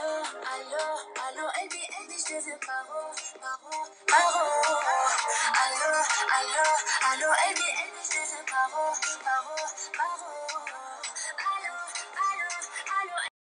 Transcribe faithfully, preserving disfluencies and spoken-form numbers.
Allô, allô, Elbi, Elbi, je te veux paro, paro, paro. Allô, allô, allô, Elbi, Elbi, je te veux paro, paro, paro.